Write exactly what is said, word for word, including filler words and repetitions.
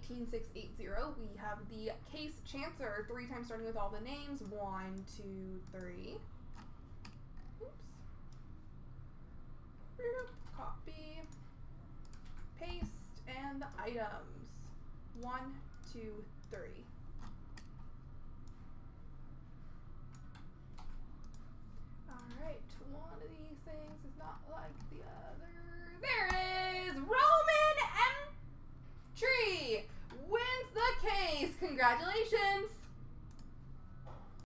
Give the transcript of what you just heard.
eighteen six eighty. We have the Case Chancer, three times starting with all the names. One, two, three. Oops. Copy. Paste. And the items. One, two, three. Alright, one of these things is not like the other. There it is! Roman M. Tree wins the case. Congratulations.